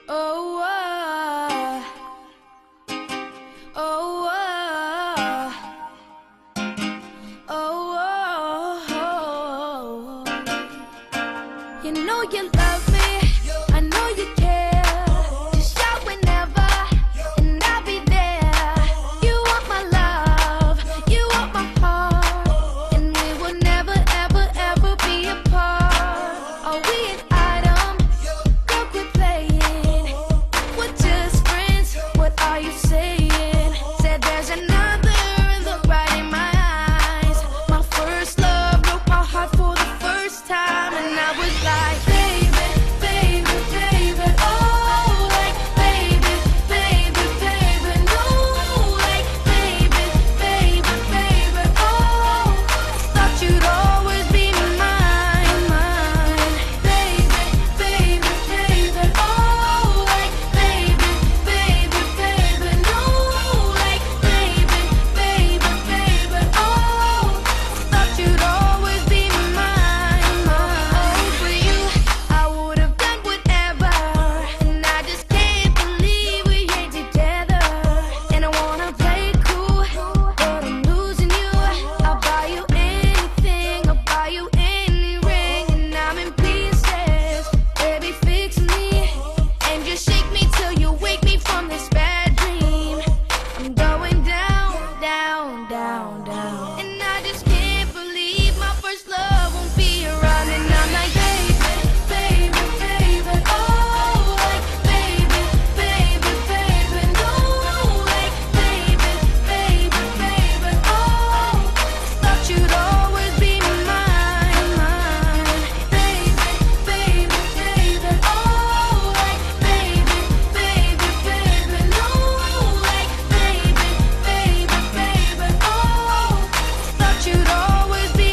Oh, oh, oh, you know you love me, I know you care. Just shout whenever, and I'll be there. You want my love, you want my heart, and we will never, ever, ever be apart. Are we an item? Girl, quit playing. We're just friends, what are you saying? Said there's another, look right in my eyes. My first love broke my heart for the first time, and I was like, baby, baby, baby, oh, like, baby, baby, baby, no, like, baby, baby, baby, oh, thought you'd always be mine, mine, baby, baby, baby, oh, like, baby, baby, baby, no, like, baby, baby, baby, oh, thought you'd always be mine, mine. For you, I would have done whatever, and I just can't believe we ain't together. And I wanna play cool, but I'm losing you. I'll buy you anything, I'll buy you any ring, and I'm in pieces. Baby, fix me, and just shake me till you wake me from this bad dream. I'm going down, down, down, down, and I just can't believe my first love won't be around. And I'm like, baby, baby, baby, oh, like, baby, baby, baby, no, like, baby, baby, baby, oh, thought you'd always be mine, mine, baby, baby, baby, oh, like, baby, baby, baby, no, like, baby, baby, baby, oh, thought you'd always be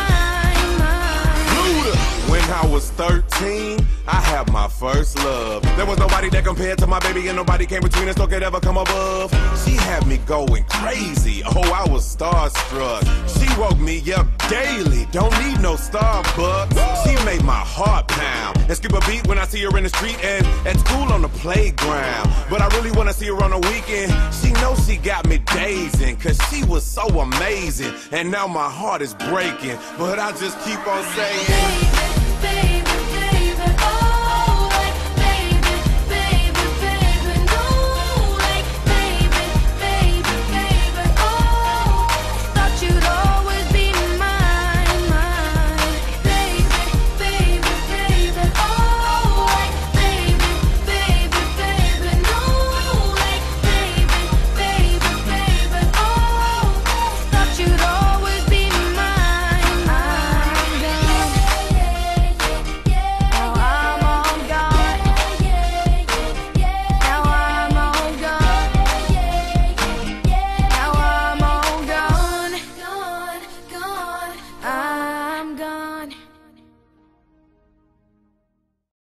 mine, mine. Luda. When I was 13, I had my first love. There was nobody that compared to my baby, and nobody came between us, no could ever come above. She had me going crazy. Oh, I was starstruck. She woke me up daily. Don't need no Starbucks. She made my heart pound and skip a beat when I see her in the street and at school on the playground. But I really wanna see her on the weekend. She knows she got me dazing, cause she was so amazing. And now my heart is breaking, but I just keep on saying,